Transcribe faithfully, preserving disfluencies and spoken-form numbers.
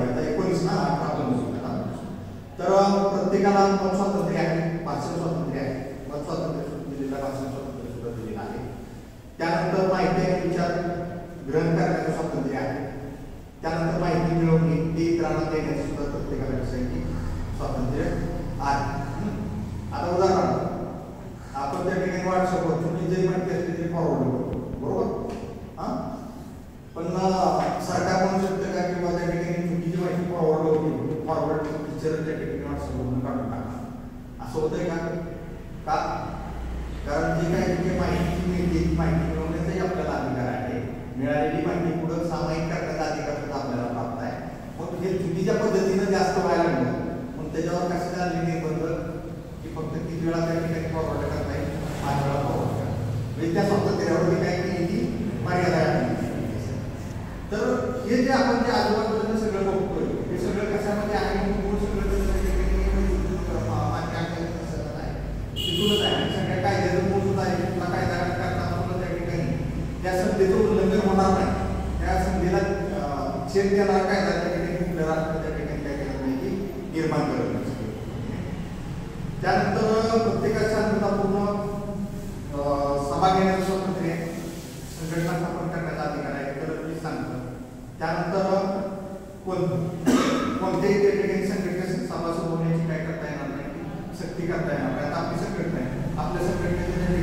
आता एकोणीस ना अठरा तर प्रत्येकाला मत स्वातंत्र्य आहे, भाषण स्वातंत्र्य आहे, मत स्वातंत्र्य दिलेलं आहे, भाषण स्वातंत्र्य सुद्धा दिलेलं आहे. त्यानंतर माहिती आणि विचार ग्रहण करण्याचं स्वातंत्र्य आहे. त्यानंतर माहिती मिळवणे ते इतरांना देण्याचं सुद्धा प्रत्येकाला स्वातंत्र्य आहे. आता उदाहरण आपण त्या ठिकाणी व्हॉट्सअपवर चुकी जरी माहिती असली तरी फॉरवर्ड करतो, बरोबर? हा, पण सरकार म्हणू शकतं का किंवा त्या ठिकाणी चुकीची माहिती फॉरवर्ड होती, फॉरवर्ड टीचर त्या ठिकाणी व्हॉट्सअपवरून काढून टाका, असं होतंय का? का कारण जी काही जी माहिती मिळते माहिती मिळवण्याचाही आपल्याला अधिकार आहे. मिळालेली माहिती पुढे सामायिक करण्याचा अधिकार सुद्धा आपल्याला प्राप्त आहे. मग हे चुकीच्या पद्धतीनं जास्त व्हायला लागलं मग त्याच्यावर कसं झाले निर्बंध की फक्त किती वेळा त्या ठिकाणी फॉरवर्ड करता येईल, पाच वेळा फॉरवर्ड करा, म्हणजे त्या स्वातंत्र्यावरती काय केली ती मर्यादा आहे. तर हे जे आपण जे आजूबाजूला सगळं बघतोय हे सगळं कशामध्ये आहे, सगळं तिथूनच आहे. आणि सगळ्या कायद्याचं मूळ सुद्धा आहे. तुला कायदा करताना तुला त्या ठिकाणी त्या संधीचं उल्लंघन होणार नाही, त्या संधीला छेद देणारा कायदा त्या ठिकाणी कुठल्या राष्ट्र त्या ठिकाणी काय करत नाही की निर्माण करत नसते. त्यानंतर प्रत्येकाच्या शांततापूर्ण सभा घेण्याचं स्वातंत्र्य, संघटना स्थापन करण्याचा अधिकार आहे, तर मी सांगतो. त्यानंतर कोण कोणत्याही त्या ठिकाणी संघटनेत सभासद होण्याची काय करता येणार नाही, सक्ती करता येणार नाही. आता आपली संघटना आहे, आपल्या संघटनेचे